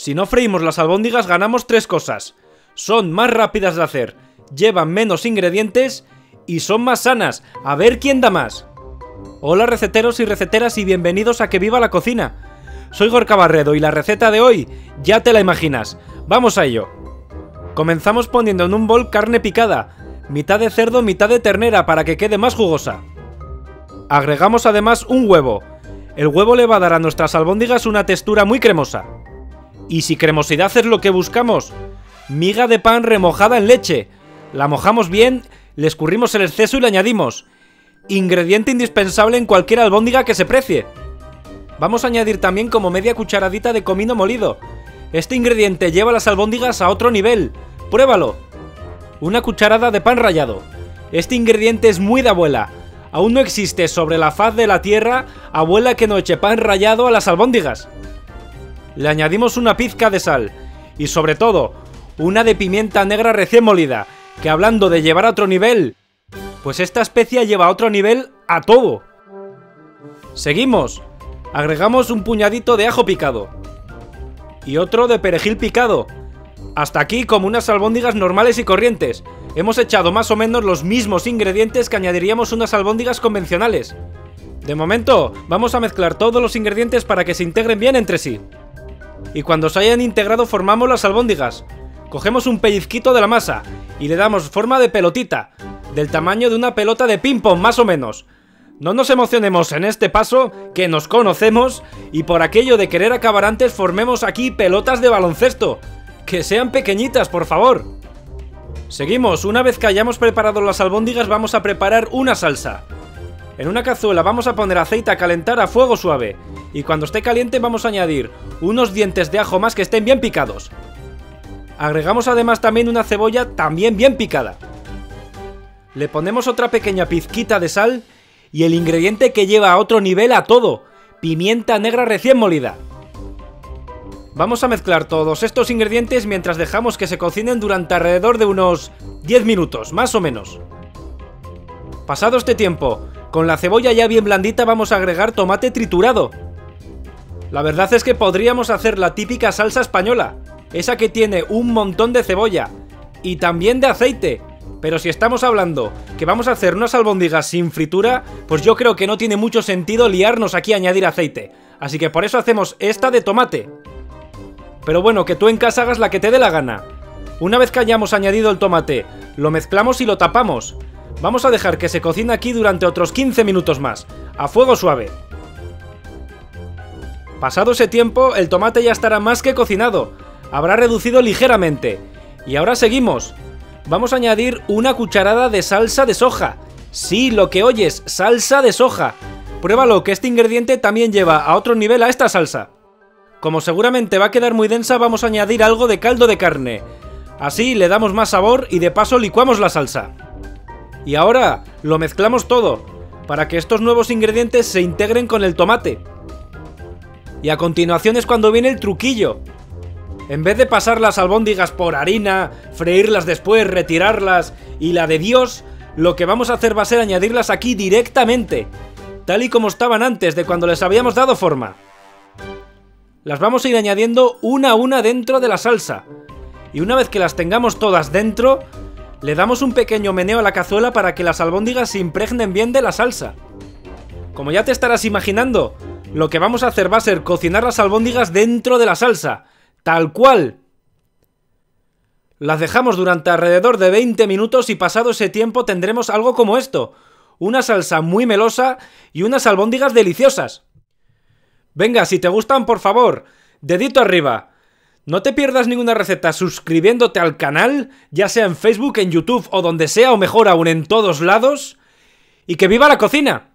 Si no freímos las albóndigas ganamos 3 cosas. Son más rápidas de hacer, llevan menos ingredientes y son más sanas. A ver quién da más. Hola receteros y receteras y bienvenidos a Que Viva la Cocina. Soy Gorka Barredo y la receta de hoy ya te la imaginas. Vamos a ello. Comenzamos poniendo en un bol carne picada, mitad de cerdo, mitad de ternera para que quede más jugosa. Agregamos además un huevo. El huevo le va a dar a nuestras albóndigas una textura muy cremosa. Y si cremosidad es lo que buscamos, miga de pan remojada en leche. La mojamos bien, le escurrimos el exceso y le añadimos. Ingrediente indispensable en cualquier albóndiga que se precie. Vamos a añadir también como media cucharadita de comino molido. Este ingrediente lleva las albóndigas a otro nivel. ¡Pruébalo! Una cucharada de pan rallado. Este ingrediente es muy de abuela. Aún no existe sobre la faz de la tierra abuela que no eche pan rallado a las albóndigas. Le añadimos una pizca de sal. Y sobre todo, una de pimienta negra recién molida. Que hablando de llevar a otro nivel, pues esta especia lleva a otro nivel a todo. Seguimos. Agregamos un puñadito de ajo picado. Y otro de perejil picado. Hasta aquí como unas albóndigas normales y corrientes. Hemos echado más o menos los mismos ingredientes que añadiríamos unas albóndigas convencionales. De momento, vamos a mezclar todos los ingredientes para que se integren bien entre sí. Y cuando se hayan integrado formamos las albóndigas. Cogemos un pellizquito de la masa y le damos forma de pelotita, del tamaño de una pelota de ping-pong más o menos. No nos emocionemos en este paso, que nos conocemos, y por aquello de querer acabar antes formemos aquí pelotas de baloncesto. Que sean pequeñitas, por favor. Seguimos, una vez que hayamos preparado las albóndigas vamos a preparar una salsa. En una cazuela vamos a poner aceite a calentar a fuego suave, y cuando esté caliente vamos a añadir unos dientes de ajo más que estén bien picados. Agregamos además también una cebolla también bien picada. Le ponemos otra pequeña pizquita de sal y el ingrediente que lleva a otro nivel a todo, pimienta negra recién molida. Vamos a mezclar todos estos ingredientes mientras dejamos que se cocinen durante alrededor de unos 10 minutos, más o menos. Pasado este tiempo, con la cebolla ya bien blandita vamos a agregar tomate triturado. La verdad es que podríamos hacer la típica salsa española, esa que tiene un montón de cebolla y también de aceite. Pero si estamos hablando que vamos a hacer unas albóndigas sin fritura, pues yo creo que no tiene mucho sentido liarnos aquí a añadir aceite. Así que por eso hacemos esta de tomate. Pero bueno, que tú en casa hagas la que te dé la gana. Una vez que hayamos añadido el tomate, lo mezclamos y lo tapamos. Vamos a dejar que se cocine aquí durante otros 15 minutos más, a fuego suave. Pasado ese tiempo, el tomate ya estará más que cocinado. Habrá reducido ligeramente. Y ahora seguimos. Vamos a añadir una cucharada de salsa de soja. Sí, lo que oyes, salsa de soja. Pruébalo, que este ingrediente también lleva a otro nivel a esta salsa. Como seguramente va a quedar muy densa, vamos a añadir algo de caldo de carne. Así le damos más sabor y de paso licuamos la salsa. Y ahora lo mezclamos todo, para que estos nuevos ingredientes se integren con el tomate. Y a continuación es cuando viene el truquillo. En vez de pasar las albóndigas por harina, freírlas después, retirarlas y la de Dios, lo que vamos a hacer va a ser añadirlas aquí directamente, tal y como estaban antes de cuando les habíamos dado forma. Las vamos a ir añadiendo una a una dentro de la salsa, y una vez que las tengamos todas dentro, le damos un pequeño meneo a la cazuela para que las albóndigas se impregnen bien de la salsa. Como ya te estarás imaginando, lo que vamos a hacer va a ser cocinar las albóndigas dentro de la salsa, tal cual. Las dejamos durante alrededor de 20 minutos y pasado ese tiempo tendremos algo como esto. Una salsa muy melosa y unas albóndigas deliciosas. Venga, si te gustan, por favor, dedito arriba. No te pierdas ninguna receta suscribiéndote al canal, ya sea en Facebook, en YouTube o donde sea, o mejor aún en todos lados. ¡Y que viva la cocina!